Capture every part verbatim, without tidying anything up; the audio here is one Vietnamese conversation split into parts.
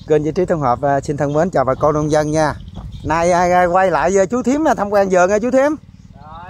Kênh Vị Trí Tổng Hợp xin thân mến chào bà con nông dân nha. Nay quay lại chú Thím tham quan vườn nha chú Thím. Rồi.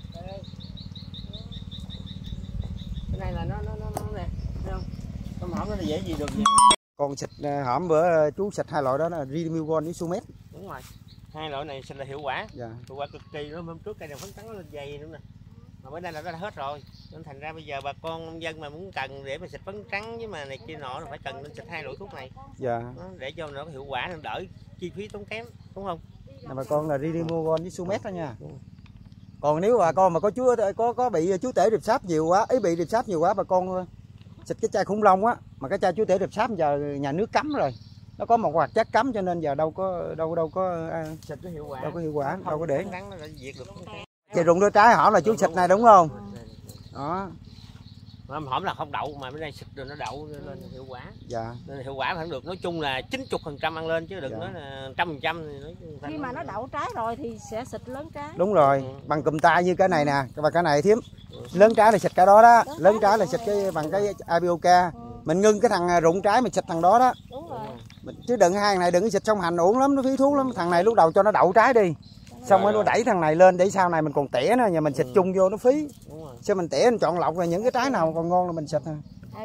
Cái này là nó nó nó nó nè, thấy không? Tôm hổm nó dễ gì được vậy. Còn xịt hổm bữa chú xịt hai loại đó là Ridimilgon với Sumet. Đúng rồi. Hai loại này xịt là hiệu quả. Dạ. Hiệu quả cực kỳ đó, hôm trước cây đèn phấn trắng nó lên dày nữa nè. Mà bữa nay là nó đã hết rồi. Nên thành ra bây giờ bà con nông dân mà muốn cần để mà xịt phấn trắng với mà này kia nọ là phải cần nên xịt hai loại thuốc này. Dạ. Đó, để cho nó có hiệu quả, nó đỡ chi phí tốn kém, đúng không? Này bà con là Ridimilgon với Sumet đó nha. Còn nếu bà con mà có chú có có bị chú tể rệp sáp nhiều quá, ý bị rệp sáp nhiều quá bà con xịt cái chai khủng long á, mà cái chai chú tể rệp sáp giờ nhà nước cấm rồi. Nó có một hoạt chất cấm cho nên giờ đâu có đâu đâu có à, xịt nó hiệu quả. Đâu có hiệu quả, đâu có để. Nó đã diệt được. Trời rụng đôi trái hỏi là chú xịt này đúng không? Đó. Hổm là không đậu mà bên đây xịt rồi nó đậu lên hiệu quả. Dạ. Nên hiệu quả phải được, nói chung là chín mươi phần trăm ăn lên chứ đừng dạ. nói là trăm phần trăm. Khi mà nó đậu trái rồi thì sẽ xịt lớn trái. Đúng rồi, ừ. Bằng cùm tay như cái này nè, và cái này Thím. Ừ. Lớn trái là xịt cái đó đó, lớn, lớn trái là xịt cái bằng cái Abioca. Ừ. Mình ngưng cái thằng rụng trái mình xịt thằng đó đó. Đúng rồi. Mình, chứ đừng hai thằng này đừng xịt song hành uổng lắm, nó phí thuốc lắm. Thằng này lúc đầu cho nó đậu trái đi. Xong rồi nó đẩy thằng này lên để sau này mình còn tỉa nữa, nhà mình xịt ừ. chung vô nó phí. Sao mình tỉa mình chọn lọc là những cái trái nào còn ngon là mình xịt thôi.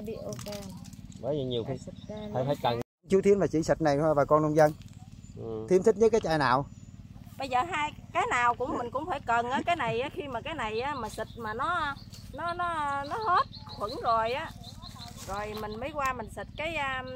Bởi vì nhiều khi phải phải cần. Chú Thím là chỉ xịt này thôi bà con nông dân. Ừ. Thím thích nhất cái chai nào? Bây giờ hai cái nào cũng mình cũng phải cần á, cái này á, khi mà cái này á mà xịt mà nó nó nó nó hết khuẩn rồi á, rồi mình mới qua mình xịt cái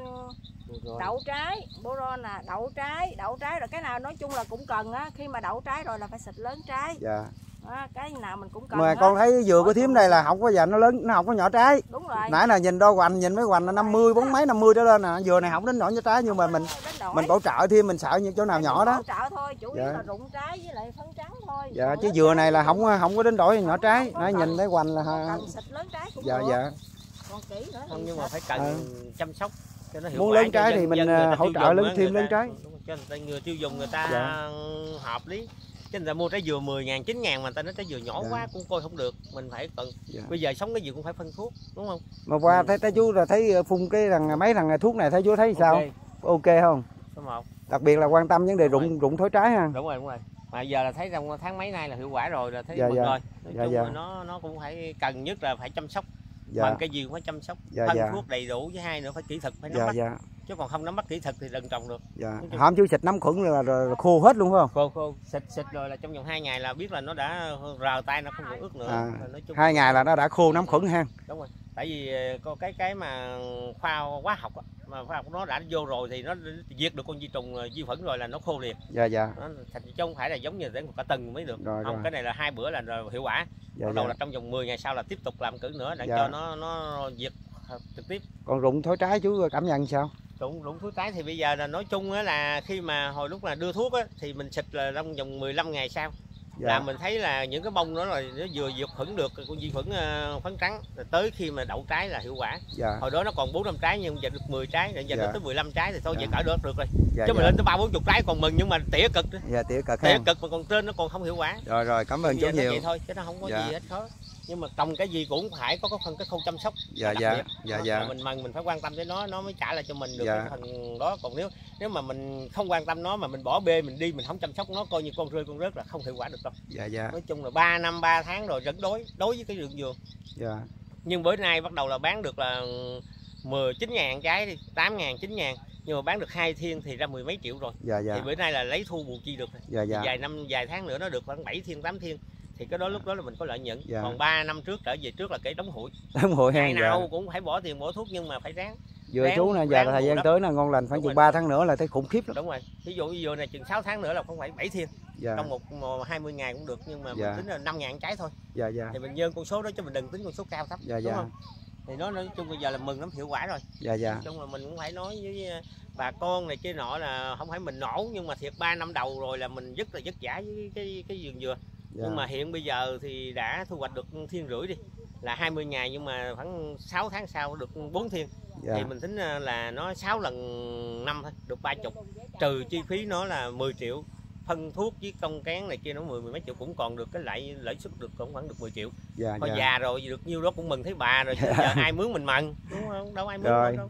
um, đậu trái, boron nè, đậu trái, đậu trái rồi cái nào nói chung là cũng cần á, khi mà đậu trái rồi là phải xịt lớn trái. Dạ. Đó, cái nào mình cũng cần. Mà hết. Con thấy dừa của Thím này là không có giờ nó lớn, nó không có nhỏ trái. Đúng rồi. Nãy là nhìn đo hoành, nhìn mấy hoành là năm mươi, bốn mấy năm mươi trở lên nè, dừa này không đến nhỏ trái nhưng mà mình mình bổ trợ thêm mình sợ những chỗ nào nhỏ đó. Bổ trợ thôi, chủ yếu dạ. là rụng trái với lại phấn trắng thôi. Dạ, còn chứ dừa này là không không có đến đổi nhỏ trái. Nãy nhìn thấy hoành là cần xịt lớn trái cũng dạ được. dạ. Còn kỹ nữa không nhưng mà phải cần à. chăm sóc cho nó hiệu muốn quả. Lớn trái thì mình hỗ trợ lớn thêm lớn trái. Cho người tiêu dùng người ta dạ. hợp lý. Chứ người ta mua trái dừa mười ngàn, chín ngàn mà người ta nói trái dừa nhỏ dạ. quá cũng coi không được. Mình phải cần dạ. bây giờ sống cái gì cũng phải phân thuốc, đúng không? Mà qua ừ. thấy, thấy chú là thấy phun cái thằng mấy thằng thuốc này thấy chú thấy sao? Ok, okay không? Số một. Đặc biệt là quan tâm vấn đề rụng rụng thối trái ha. Đúng rồi, đúng rồi. Mà giờ là thấy trong tháng mấy nay là hiệu quả rồi là thấy dạ, mừng dạ. rồi. Nói dạ, chung dạ. là nó nó cũng phải cần nhất là phải chăm sóc. Dạ. Bằng cái gì cũng phải chăm sóc, dạ, phân dạ. thuốc đầy đủ, với hai nữa phải kỹ thuật phải nắm dạ, bắt. dạ. Chứ còn không nắm bắt kỹ thuật thì đừng trồng được. Dạ. Hôm chú xịt nấm khuẩn là, là khô hết luôn phải không? Khô khô, xịt xịt rồi là trong vòng hai ngày là biết là nó đã rờ tay, nó không còn ướt nữa. À, nói chung hai ngày là nó đã khô nấm khuẩn ha. Đúng rồi. Tại vì có cái cái mà khoa hóa học á, mà khoa học nó đã vô rồi thì nó diệt được con vi trùng vi khuẩn rồi là nó khô liền. Dạ dạ. Nó thành chứ không phải là giống như để một cả tuần mới được. Rồi, không, rồi. cái này là hai bữa là rồi hiệu quả. Dạ, bắt đầu dạ. là trong vòng mười ngày sau là tiếp tục làm cử nữa để dạ. cho nó nó diệt trực tiếp. Còn rụng thối trái chú cảm nhận sao? Rụng rụng thối trái thì bây giờ là nói chung á là khi mà hồi lúc là đưa thuốc á thì mình xịt là trong vòng mười lăm ngày sau. Dạ. Là mình thấy là những cái bông đó là nó vừa diệt khuẩn được con vi khuẩn uh, phấn trắng rồi tới khi mà đậu trái là hiệu quả. Dạ. Hồi đó nó còn bốn năm trái nhưng giờ được mười trái, giờ dạ. được tới mười lăm trái thì thôi dạ. vậy cỡ được được rồi. Dạ, chứ dạ. mà lên tới ba bốn chục trái còn mừng nhưng mà tỉa cực đó. Dạ tỉa cực. Tỉa cực mà còn trên nó còn không hiệu quả. Rồi rồi, cảm ơn chú nhiều. Vậy thôi chứ nó không có dạ. gì hết khó. Nhưng mà trồng cái gì cũng phải có phần cái khâu chăm sóc. Dạ dạ. Dạ dạ. Mình mừng mình phải quan tâm tới nó nó mới trả lại cho mình được dạ. cái phần đó. Còn nếu nếu mà mình không quan tâm nó mà mình bỏ bê mình đi mình không chăm sóc nó coi như con rơi con rớt là không hiệu quả được đâu. Dạ dạ. Nói chung là ba năm ba tháng rồi rất đối đối với cái vườn dừa. Dạ. Nhưng bữa nay bắt đầu là bán được là mười chín ngàn trái đi, tám ngàn, chín ngàn. Nhưng mà bán được hai thiên thì ra mười mấy triệu rồi. Dạ dạ. Thì bữa nay là lấy thu bù chi được. Dạ dạ. Vài năm vài tháng nữa nó được khoảng bảy thiên, tám thiên. Thì cái đó lúc đó là mình có lợi nhuận. Dạ. Còn ba năm trước trở về trước là cái đóng hụi. Đóng hụi ha. Ngày nào dạ. cũng phải bỏ tiền bỏ thuốc nhưng mà phải ráng. Vừa chú nè giờ là thời gian tới là ngon lành khoảng chừng ba tháng nữa là thấy khủng khiếp lắm. Đúng rồi. Ví dụ như vừa này chừng sáu tháng nữa là không phải bảy thiên. Dạ. Trong một, một hai mươi ngày cũng được nhưng mà dạ. mình tính là năm ngàn trái thôi. Dạ dạ. Thì mình dơn con số đó chứ mình đừng tính con số cao thấp. Dạ đúng dạ. không? Thì nó nói chung bây giờ là mừng lắm, hiệu quả rồi. Dạ dạ. Nói chung là mình cũng phải nói với bà con này kia nọ là không phải mình nổ nhưng mà thiệt ba năm đầu rồi là mình rất là vất vả với cái cái vườn dừa. Dạ. Nhưng mà hiện bây giờ thì đã thu hoạch được thiên rưỡi đi là hai mươi ngày nhưng mà khoảng sáu tháng sau được bốn thiên. Dạ. Thì mình tính là nó sáu lần năm thôi được ba chục, trừ chi phí nó là mười triệu, phân thuốc với công cán này kia nó mười mười mấy triệu cũng còn được cái lãi lãi suất được cũng khoảng được mười triệu. Dạ, thôi dạ. già rồi được nhiêu đó cũng mừng thấy bà rồi chứ giờ ai mướn mình mừng đúng không, đâu ai mướn đâu.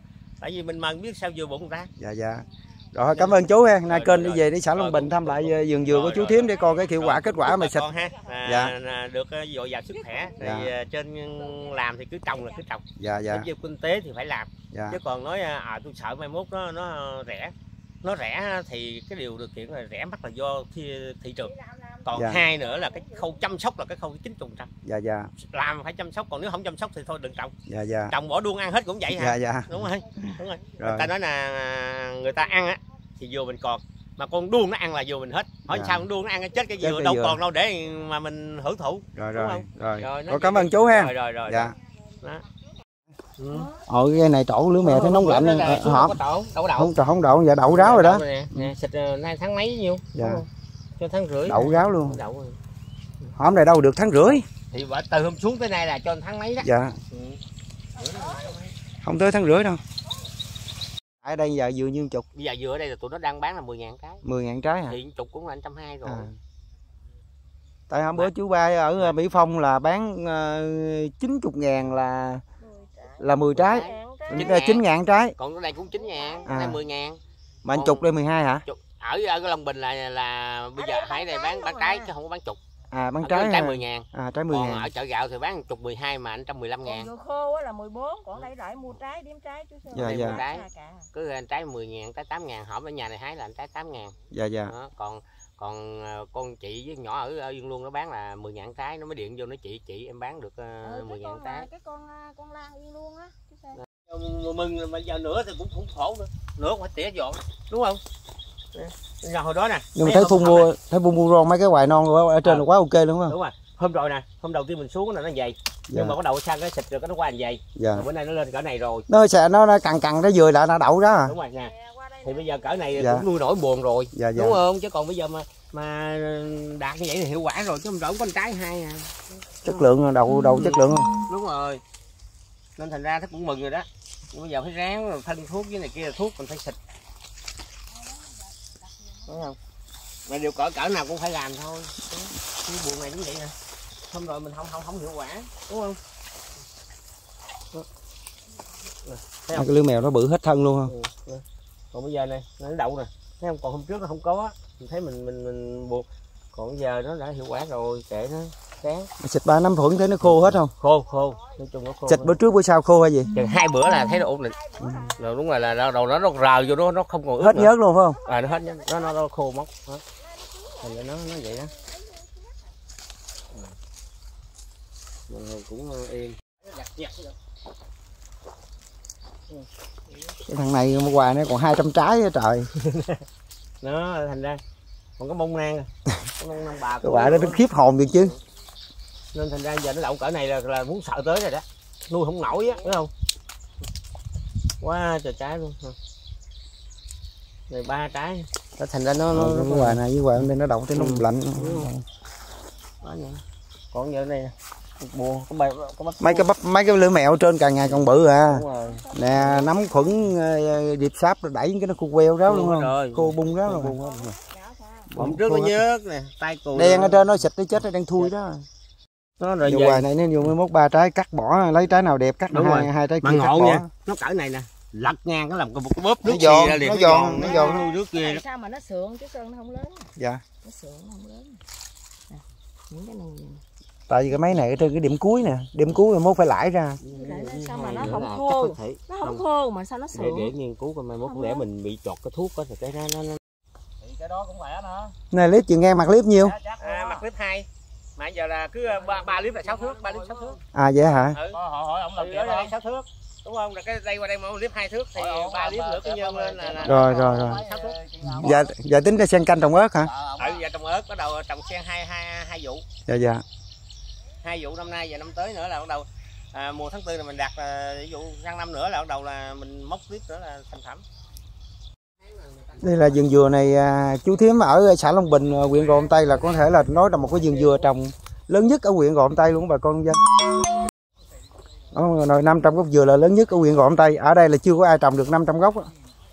Tại vì mình mần biết sao vừa bụng người ta. Dạ dạ. Rồi cảm ơn chú ha. Nay kênh đi về đi xã Long Bình thăm lại vườn dừa của chú Thiếm để coi cái hiệu quả kết quả mà xịt. Ha. À, dạ. Được dồi dào sức khỏe. Thì dạ. Trên làm thì cứ trồng là cứ trồng. Dạ dạ. Đến kinh tế thì phải làm. Dạ. Chứ còn nói à tôi sợ mai mốt nó nó rẻ. Nó rẻ thì cái điều điều kiện là rẻ mắc là do thị, thị trường. Còn dạ. Hai nữa là cái khâu chăm sóc là cái khâu chín mươi phần trăm. Dạ dạ. Làm phải chăm sóc, còn nếu không chăm sóc thì thôi đừng trồng. Dạ dạ. Trồng bỏ đuông ăn hết cũng vậy hả? Dạ dạ. Đúng rồi. Đúng rồi. rồi. Người ta nói là người ta ăn á thì dừa mình còn, mà con đuông nó ăn là dừa mình hết. Hỏi dạ. Sao con đuông nó ăn chết cái dừa, đâu dừa. Còn đâu để mà mình hưởng thụ. Rồi rồi. Không? Rồi. Rồi, rồi cảm ơn chú ha. Rồi rồi rồi. Dạ. Đó. Ừ. Ồ cái này trổ lứa mè thấy nóng lạnh nè. Hả? Đậu đậu. Không trổ không đậu, dạ đậu ráo rồi đó. Nè, nè xịt nay tháng mấy nhiêu? Dạ. Cho tháng rưỡi. Đậu ráo luôn. Đậu rồi. Hôm này đâu được tháng rưỡi. Thì từ hôm xuống tới nay là cho tháng mấy đó. Dạ. Ừ. Không tới tháng rưỡi đâu. Ở đây giờ dừa nhiêu chục? Bây giờ dừa ở đây là tụi nó đang bán là mười ngàn trái. mười ngàn trái hả? Thì chục cũng là một trăm hai mươi rồi. À. Tại hôm bữa chú ba ở Mỹ Phong là bán uh, chín mươi ngàn là là mười trái. chín ngàn trái. Còn ở đây cũng chín ngàn, à. Đây mười ngàn. Mà anh chục đây mười hai hả? Chục. Ở ở cái Long Bình là là bây giờ thấy đây bán bán trái chứ không có bán chục. À bán trái trái mười ngàn. À trái mười ngàn. Còn ở chợ gạo thì bán chục mười hai mà anh trăm mười lăm ngàn. Dừa khô là mười bốn, còn đây lại mua trái điểm trái chú Sơn. Dạ dạ. Trái. Cứ anh trái mười ngàn, trái tám ngàn, hổm ở nhà này hái là anh trái tám ngàn. Dạ dạ. Đó, còn còn con chị với nhỏ ở, ở Dương Luôn nó bán là mười ngàn trái, nó mới điện vô nó chị chị em bán được uh, ừ, mười ngàn trái. Cái con con Lan Yên Luôn á chú Sơn. Mừng mà giờ nữa thì cũng cũng khổ nữa. Nữa cũng phải tỉa dọn, đúng không? Giờ hồi đó nè. Nhưng mà thấy phun mua thấy phun mua ron mấy cái hoài non ở trên là quá ok luôn không? Đúng rồi. Hôm rồi nè, hôm đầu tiên mình xuống là nó dày. Nhưng dạ. Mà có đậu sang cái xịt rồi cái nó qua dày. Dạ. Rồi bữa nay nó lên cỡ này rồi. Nó sẽ nó, nó cằn cằn nó vừa lại nó đậu đó à. Đúng rồi nè. Thì bây giờ cỡ này dạ. Cũng nuôi nổi buồn rồi. Dạ, dạ. Đúng không? Chứ còn bây giờ mà mà đạt như vậy thì hiệu quả rồi chứ không có con trái hai à. Chất lượng đậu đậu chất lượng không? Đúng rồi. Nên thành ra nó cũng mừng rồi đó. Nhưng bây giờ phải ráng rồi thân thuốc với này kia là thuốc mình phải xịt. Đúng không? Mà điều cỡ cỡ nào cũng phải làm thôi. Cái buồn này cũng vậy nè. Hôm rồi mình không không không hiệu quả, đúng không? Thấy không? Cái lưới mèo nó bự hết thân luôn không? Ừ. Còn bây giờ này nó đậu nè, thấy không? Còn hôm trước nó không có, mình thấy mình mình mình buộc. Còn giờ nó đã hiệu quả rồi, kệ nó. Sáng. Xịt ba năm thuẫn thấy nó khô hết không? Khô khô, nói chung nó khô. Xịt bữa trước bữa sau khô hay gì? Chừng hai bữa là thấy nó ổn định. Ừ. Rồi đúng rồi là đầu nó nó rờ vô nó nó không còn ướt hết nhớt luôn phải không? À nó hết nhớt, nó nó, nó khô mốc. Đó. Thành ra nó nó vậy đó. Mình cũng yên. Cái thằng này hôm qua nó còn hai trăm trái á trời. Nó thành ra còn có bông nang. Có bông nang bà. Các bạn nó khiếp hồn được chứ. Nên thành ra giờ nó đậu cỡ này là là muốn sợ tới rồi đó. Nuôi không nổi á, đúng không? Quá trời trái luôn. Rồi ba trái. Nó thành ra nó nó cái quà này với quà bên nó đậu tới nó lạnh. Còn giờ này buồn có bè, có bắp mấy cái bắp mấy cái lưỡi mèo trên càng ngày càng bự à. Nè nấm khuẩn điệp sáp đẩy cái nó khô queo ráo luôn không? Khô bung ráo rồi. Hôm trước nó nhớt nè, tay cùi đen ở trên nó xịt tới chết nó đang thui đó. Nó rồi giờ hoài này nó dùng mốt ba trái cắt bỏ lấy trái nào đẹp cắt hai, hai trái kia mà ngộ nha. Nó cỡ này nè, lật ngang nó làm một cái bóp nước giòn, ra liền, nó giòn, nó giòn nuôi nước kia. Sao mà nó sượng chứ Sơn nó không lớn. Dạ. Nó sượng nó không lớn. Nè, những cái này. Tại vì cái máy này ở trên cái điểm cuối nè, điểm cuối rồi mốt phải lãi ra. Sao mà nó không khô? Nó không khô mà sao nó sượng? Để, để nghiên cứu coi mai mốt để mình bị chọt cái thuốc đó thì cái nó nó thì cái đó cũng khỏe nữa. Này clip chị nghe mặt clip nhiêu? À, mặt clip hai. Mà giờ là cứ ba ba clip là sáu thước, ba clip sáu thước. À vậy hả? Ừ. Hỏi hỏi ông làm gì đây sáu thước. Đúng không? Là cái đây qua đây một clip hai thước thì ba clip nữa cái nhân lên là, là rồi rồi rồi. Dạ dạ tính cái sen canh trồng ớt hả? Ừ, giờ trồng ớt bắt đầu trồng sen hai hai hai vụ. Dạ dạ. Hai vụ năm nay và năm tới nữa là bắt đầu à, mùa tháng tư là mình đạt ví dụ sang năm nữa là bắt đầu là mình móc tiếp nữa là thành phẩm. Đây là vườn dừa này à, chú Thiếm ở xã Long Bình, huyện Gò Công Tây là có thể là nói là một cái vườn dừa trồng lớn nhất ở huyện Gò Công Tây luôn bà con dân. Đó, năm trăm gốc dừa là lớn nhất ở huyện Gò Công Tây. Ở đây là chưa có ai trồng được năm trăm gốc.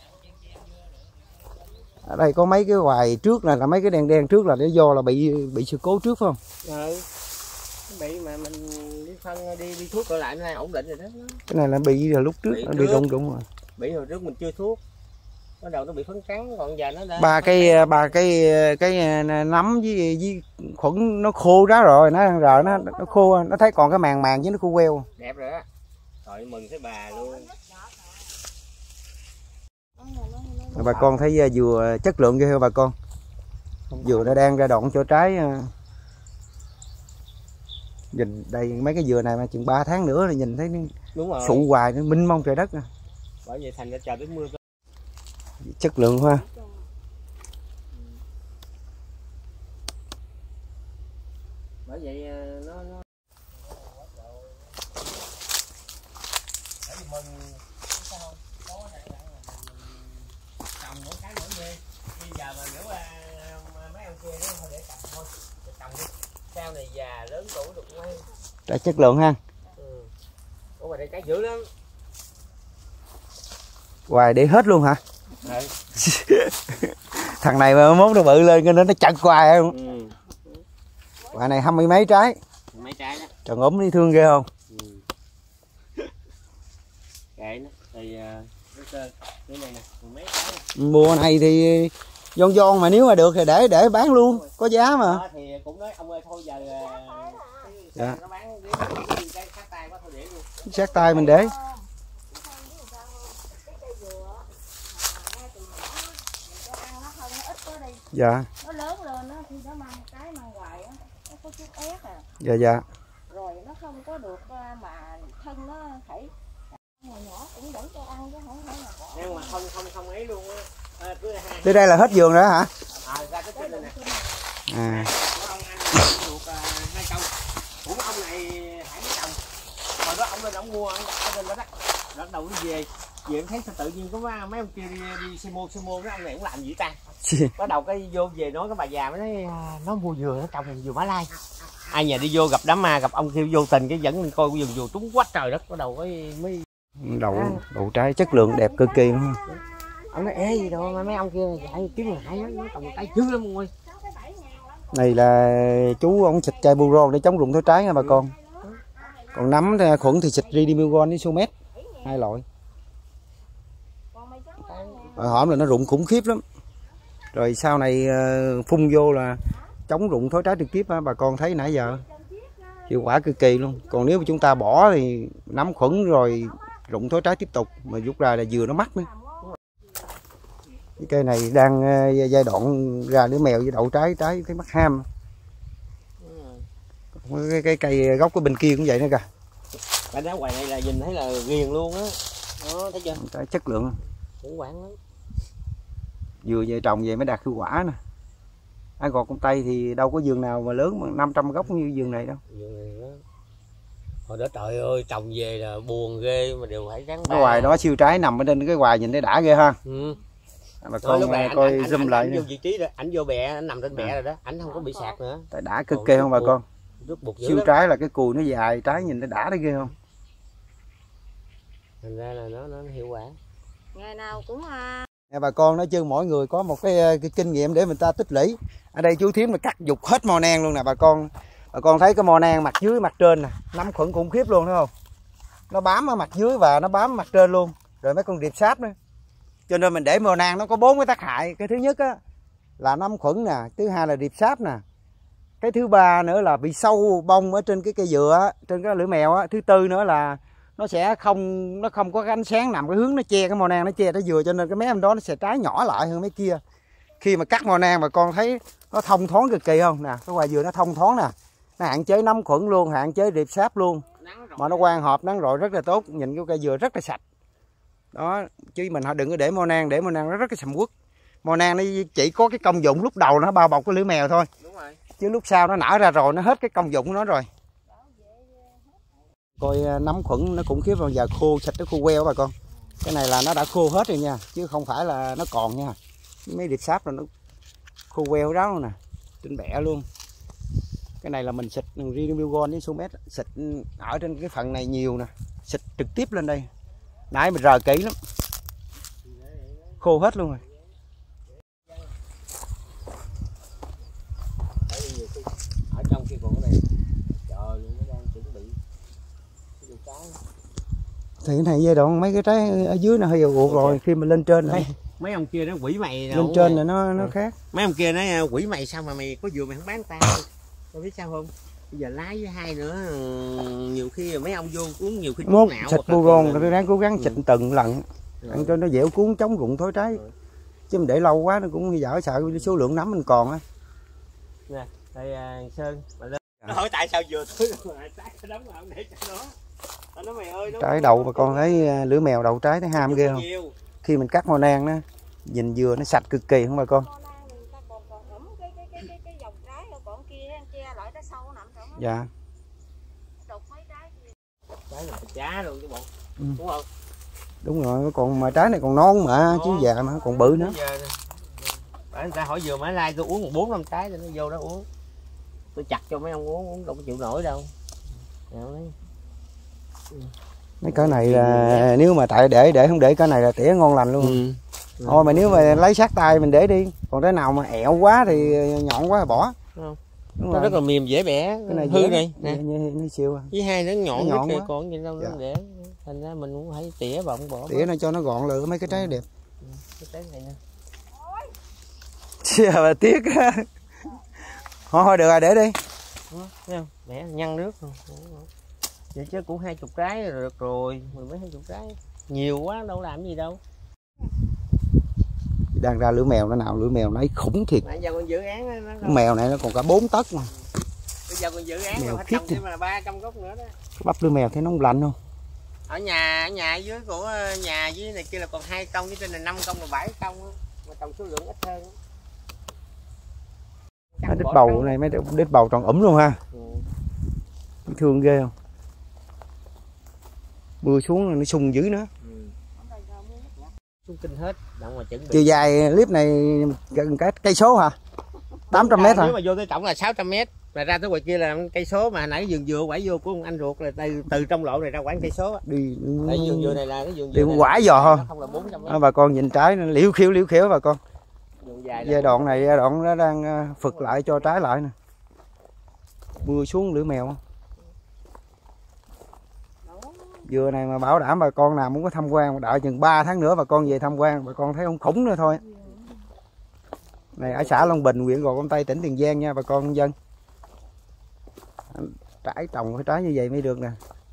Ở đây có mấy cái hoài trước này là mấy cái đen đen trước là để do là bị bị sự cố trước phải không? Ừ. Bị mà mình đi phân đi đi thuốc trở lại nó ổn định rồi đó. Cái này là bị rồi lúc trước bị, bị rụng rụng rồi. bị hồi trước mình chưa thuốc, bắt đầu nó bị phấn trắng, còn giờ nó đã ba cái ba cái cái nấm với với khuẩn nó khô đó rồi, nó rồi nó nó khô, nó thấy còn cái màng màng với nó khô queo. Đẹp rồi á. Trời mừng thấy bà luôn. Bà con thấy dừa chất lượng ghê không bà con? Dừa nó đang ra đoạn cho trái. Nhìn đây mấy cái dừa này mà chừng ba tháng nữa là nhìn thấy nó sụ hoài, nó minh mông trời đất. Bởi vậy thành ra chờ đến mưa. Chất lượng hoa. Bởi vậy nó nó mừng sao không có trồng mỗi cái mỗi ghê. Bây giờ mà nếu mà mấy ông kia nó thôi để trồng thôi, trồng đi. Sao này già lớn tuổi được ngay. Trái chất lượng ha. Ừ. Ủa mà đây trái dữ lắm. Hoài để hết luôn hả? Ừ. Thằng này mà mốt nó bự lên cái nó nó chặt hoài không? Ừ. Hoài này hai mươi mấy trái. Mấy trái đó. Trời ốm đi thương ghê không? Ừ. Kệ nó thì cái này nè, mấy trái này. Mùa này thì giòn giòn mà nếu mà được thì để để bán luôn, có giá mà. Đó, thì cũng nói ông ơi thôi giờ dạ. Nó bán cái sát tay quá thôi để luôn. Sát tay mình để. Dạ. Nó lớn lên á thì nó mang cái mang hoài á, nó có chút ép à. Dạ dạ. Rồi nó không có được mà thân nó phải nhỏ nhỏ cũng vẫn cho ăn chứ không phải là bỏ. Nhưng mà không không không ấy luôn á. À, tới đây là hết vườn rồi hả? À, ra cái này nè. À. Có ông anh luộc hai công. Cũng ông này hãy trồng. Hồi đó ông lên ông mua ông đặt lên đó đó. Bắt đầu nó về. Về em thấy sao tự nhiên có mấy ông kia đi, đi xe mô xe mô nó ông này cũng làm gì ta? Bắt đầu cái vô về nói cái bà già mới nói nó mua dừa nó trồng dừa Mã Lai. Ai nhà đi vô gặp đám ma gặp ông kia vô tình cái dẫn mình coi cái vườn dừa trúng quá trời đất, bắt đầu cái mới đậu đậu trái chất lượng đẹp cực kỳ luôn. Ông nói ê gì đâu mà mấy ông kia dạy kiếm ngại nó trồng trái dữ lắm mọi. Này là chú ông xịt chai Buron để chống rụng thối trái nha bà con. Còn nấm khuẩn thì xịt Ridimilgon với Sumet, hai loại. Rồi hổm là nó rụng khủng khiếp lắm. Rồi sau này phun vô là chống rụng thối trái trực tiếp á, bà con thấy nãy giờ hiệu quả cực kỳ luôn. Còn nếu mà chúng ta bỏ thì nấm khuẩn rồi rụng thối trái tiếp tục, mà rút ra là dừa nó mắc nữa. Cái cây này đang giai đoạn ra đứa mèo với đậu trái trái thấy mắc ham. Cái, cái cây gốc của bên kia cũng vậy nữa kìa. Cái đá ngoài này là nhìn thấy là ghiền luôn á. Đó thấy chưa? Trái chất lượng. Cũng quản lắm. Vừa về trồng về mới đạt hiệu quả nè. Ai gọt con tây thì đâu có vườn nào mà lớn bằng năm trăm gốc như vườn này đâu. Vườn này đó. Hồi đó trời ơi trồng về là buồn ghê mà đều phải ráng. Cái hoài đó siêu trái nằm ở trên cái hoài nhìn thấy đã ghê ha. Ừ. Bà con coi zoom lại. Ảnh vô vị trí đó, ảnh vô bè, ảnh nằm trên bè rồi đó, ảnh không có bị sạt nữa. Tại đã cực kỳ không bà con? Siêu trái là cái cùi nó dài, trái nhìn thấy đã đấy ghê không? Thành ra là nó nó hiệu quả. Ngày nào cũng Nè bà con nói chứ mỗi người có một cái, cái kinh nghiệm để mình ta tích lũy. Ở đây chú Thiếm là cắt dục hết mo nang luôn nè bà con. Bà con thấy cái mo nang mặt dưới mặt trên nè, nấm khuẩn khủng khiếp luôn thấy không? Nó bám ở mặt dưới và nó bám ở mặt trên luôn. Rồi mấy con điệp sáp nữa. Cho nên mình để mo nang nó có bốn cái tác hại. Cái thứ nhất á là nấm khuẩn nè, thứ hai là điệp sáp nè. Cái thứ ba nữa là bị sâu bông ở trên cái cây dừa, trên cái lưỡi mèo á. Thứ tư nữa là nó sẽ không nó không có cái ánh sáng nằm cái hướng nó che cái mo nang, nó che trái dừa, cho nên cái mấy em đó nó sẽ trái nhỏ lại hơn mấy kia. Khi mà cắt mo nang bà con thấy nó thông thoáng cực kỳ không nè, cái hoài dừa nó thông thoáng nè, nó hạn chế nấm khuẩn luôn, hạn chế điệp sáp luôn, mà nó quang hợp nắng rọi rất là tốt, nhìn cái cây dừa rất là sạch đó. Chứ mình họ đừng có để mo nang, để mo nang nó rất là sầm uất. Mo nang nó chỉ có cái công dụng lúc đầu nó bao bọc cái lưỡi mèo thôi. Đúng rồi. Chứ lúc sau nó nở ra rồi nó hết cái công dụng của nó rồi. Coi nấm khuẩn nó cũng khiếp vào giờ khô sạch, nó khô queo bà con. Cái này là nó đã khô hết rồi nha, chứ không phải là nó còn nha. Mấy điệp sáp rồi nó khô queo đó luôn nè, trên bẹ luôn. Cái này là mình xịt Ridimilgon với Sumet, xịt ở trên cái phần này nhiều nè, xịt trực tiếp lên đây. Nãy mình rờ kỹ lắm, khô hết luôn rồi. Ở trong kia còn cái này, trời nó đang chuẩn bị cái trái. Thì cái này giai đoạn mấy cái trái ở dưới nó hơi ruột rồi, khi mà lên trên này mấy, mấy ông kia nó quỷ mày lên trên là nó nó khác. Mấy ông kia nói quỷ mày sao mà mày có vừa mày không bán tao. Tao biết sao không? Bây giờ lái với hai nữa, nhiều khi mấy ông vô cuốn nhiều khi Mốt não xịt boron rồi ráng cố gắng ừ. xịt từng lần ăn cho nó dẻo cuốn chống rụng thối trái. Ừ. Chứ mình để lâu quá nó cũng dở, sợ số lượng nấm mình còn á. Nè, đây à, Sơn mà lên. Nó hỏi tại sao vừa tới rồi trái cái đống mà không để cho nó. Nó mày ơi, nó trái đậu mà con thấy lưỡi mèo đậu trái thấy ham ghê không? Nhiều. Khi mình cắt hoa nang nó nhìn dừa nó sạch cực kỳ không bà con? Dạ. Trái là chá luôn chứ bộ. Ừ. Đúng không? Đúng rồi, còn mà trái này còn non mà non. Chứ già mà còn bự nữa. Bởi người ta hỏi vừa mới lai tôi uống một bốn năm trái rồi nó vô đó uống. Tôi chặt cho mấy ông uống, uống đâu có chịu nổi đâu. Mấy cái này là nếu mà tại để để không để cái này là tỉa ngon lành luôn. Ừ. Thôi mà nếu mà lấy sát tay mình để đi, còn cái nào mà ẹo quá thì nhọn quá thì bỏ. Không. Nó rất là mềm dễ bẻ, cái này hư này nè. Nó siêu. Với hai nó nhọn, nó nhọn quá. Còn gì đâu dạ. Để thành ra mình cũng phải tỉa bọng bỏ. Tỉa nó cho nó gọn lựa mấy cái trái đẹp. Ừ. Cái trái này nè. Chà bà tiếc á. Thôi thôi được rồi để đi. Thấy không? Mẹ nhăn nước không? Vậy chứ cũng hai chục trái rồi được rồi, mười mấy hai chục trái. Nhiều quá đâu làm gì đâu. Đang ra lưỡi mèo nó nào, lưỡi mèo nãy khủng thiệt. Nãy giờ còn dự án nó, nó... Mèo này nó còn cả bốn tấc mà. Bây giờ còn dự án mèo mà khiếp thêm là ba trăm gốc nữa đó. Bắp lưỡi mèo thấy nó không lạnh không? Ở nhà ở nhà dưới của nhà dưới này kia là còn hai công, với trên này năm công và bảy công mà trồng số lượng ít hơn. Mấy đít bầu này mấy đít bầu tròn ủm luôn ha. Ừ. Thương ghê không? Mưa xuống là nó sung dữ nữa. Ừ. Xuống kinh hết. Chiều dài clip này gần cái cây số hả? tám trăm mét hả? Nếu mà vô tới tổng là sáu trăm mét. Mà ra tới ngoài kia là cây số, mà nãy vườn dừa quải vô của ông anh ruột là từ, từ trong lộ này ra quải cây số. Đi tại vườn dừa này là cái vườn dừa. Đi quải giò thôi. Không là bốn trăm mét. À, bà con nhìn trái nó liễu khiếu liễu khiếu bà con. Giai đoạn này giai đoạn nó đang phực lại cho trái lại nè. Mưa xuống lưỡi mèo. Dừa này mà bảo đảm bà con nào muốn có tham quan, đợi chừng ba tháng nữa bà con về tham quan, bà con thấy không khủng nữa thôi. Này ở xã Long Bình, huyện Gò Công Tây, tỉnh Tiền Giang nha bà con dân. Trái trồng cái trái như vậy mới được nè.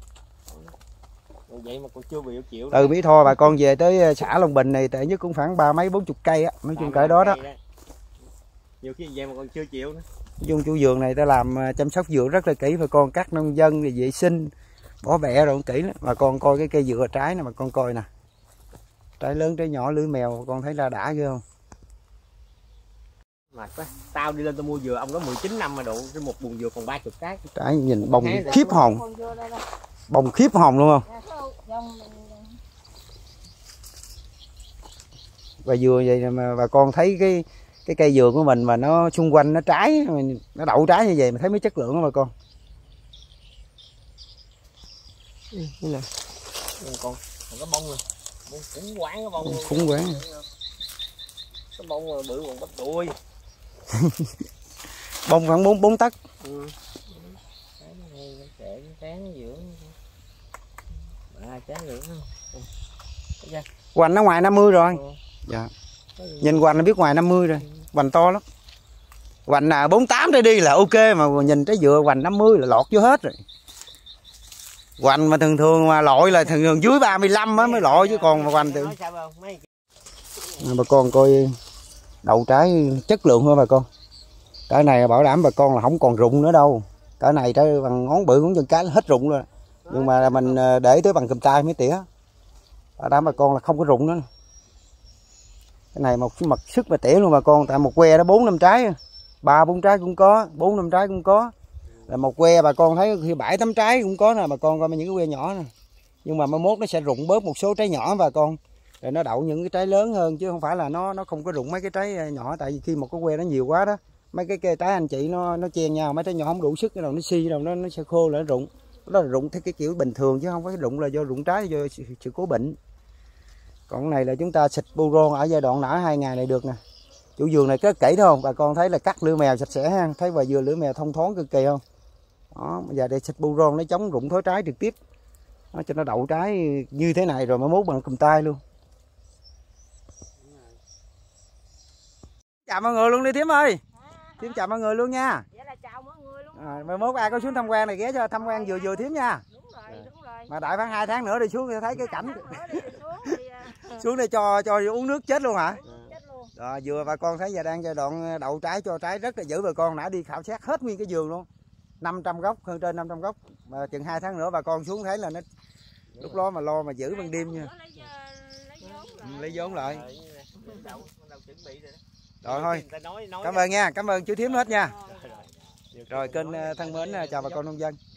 Vậy mà còn chưa bị chịu. Từ Mỹ Tho bà con về tới xã Long Bình này tệ nhất cũng khoảng ba mấy bốn chục cây á, nói chung cỡ đó đó. Nhiều khi vậy mà còn chưa chịu nữa. Nói chung chủ vườn này ta làm chăm sóc dừa rất là kỹ, bà con các nông dân thì vệ sinh bỏ bẹ rồi kỹ lắm. Bà con coi cái cây dừa trái nè, bà con coi nè, trái lớn trái nhỏ lưỡi mèo, bà con thấy là đã ghê không? Mệt quá, tao đi lên tao mua dừa ông đó mười chín năm mà độ cái một buồng dừa còn ba mươi trái. Trái nhìn bông khiếp hồn, bông khiếp hồn luôn không? Và dừa vậy mà bà con thấy cái cái cây dừa của mình mà nó xung quanh nó trái, nó đậu trái như vậy mà thấy mấy chất lượng đó bà con. Ừ, như này. Còn còn có bông rồi. Bông khủng quán cái bông. Khủng quán. Cái bông mà bự còn bắp đuôi. Bông khoảng bốn bốn tấc. Ừ. Cái tráng dưỡng. Ba tráng dưỡng không? Hoành nó ngoài năm mươi rồi. Ừ. Dạ. Nhìn hoành nó biết ngoài năm mươi rồi. Hoành to lắm. Hoành là bốn tám trở đi là ok, mà nhìn trái dừa hoành năm mươi là lọt vô hết rồi. Hoành mà thường thường mà lội là thường thường dưới ba mươi lăm mới lội, chứ còn mà hoành từ. Bà con coi đậu trái chất lượng thôi bà con. Cái này bảo đảm bà con là không còn rụng nữa đâu. Cái này trái bằng ngón bự ngón chân cái hết rụng rồi. Nhưng mà mình để tới bằng cầm tay mới tỉa. Bảo đảm bà con là không có rụng nữa. Cái này một cái mặt sức mà tỉa luôn bà con, tại một que đó bốn năm trái, ba bốn trái cũng có, bốn năm trái cũng có. Là một que bà con thấy khi bảy tám trái cũng có nè bà con, coi những cái que nhỏ nè. Nhưng mà mai mốt nó sẽ rụng bớt một số trái nhỏ bà con. Rồi nó đậu những cái trái lớn hơn, chứ không phải là nó nó không có rụng mấy cái trái nhỏ, tại vì khi một cái que nó nhiều quá đó, mấy cái cây trái anh chị nó nó chen nhau, mấy trái nhỏ không đủ sức, cái đầu nó xi đầu nó nó sẽ khô là nó rụng. Đó là rụng theo cái kiểu bình thường chứ không phải rụng là do rụng trái, do sự, sự cố bệnh. Còn cái này là chúng ta xịt boron ở giai đoạn nở hai ngày này được nè. Chủ vườn này rất kỹ đúng không? Bà con thấy là cắt lưỡi mèo sạch sẽ ha, thấy bà vừa lưỡi mèo thông thoáng cực kỳ không? Đó, bây giờ để xịt boron nó chống rụng thối trái trực tiếp. nó cho nó đậu trái như thế này rồi mới mốt bằng cầm tay luôn. Chào mọi người luôn đi Thiếm ơi. Thiếm chào mọi người luôn nha. Vậy là chào mọi người luôn. À, mai mốt ai có xuống tham quan này ghé cho tham quan vừa vừa Thiếm nha. Đúng rồi, đúng rồi. Mà đợi khoảng hai tháng nữa đi xuống thì thấy cái cảnh. Đi xuống, thì, uh... xuống đây cho cho uống nước chết luôn hả? Chết luôn. Rồi vừa bà con thấy giờ đang giai đoạn đậu trái cho trái rất là dữ, bà con nãy đi khảo sát hết nguyên cái vườn luôn. năm trăm gốc, hơn trên năm trăm gốc. Mà chừng hai tháng nữa bà con xuống thấy là nó lúc đó mà lo mà giữ ban đêm nha. Ừ, lấy vốn lại. Rồi thôi. Cảm ơn nha, cảm ơn chú Thiếm hết nha. Rồi kênh thân mến chào bà con nông dân.